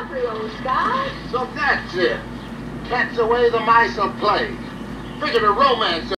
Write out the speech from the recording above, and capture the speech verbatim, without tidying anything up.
DiCaprio, Scott. So that's it. Catch away the mice of play. Figure the romance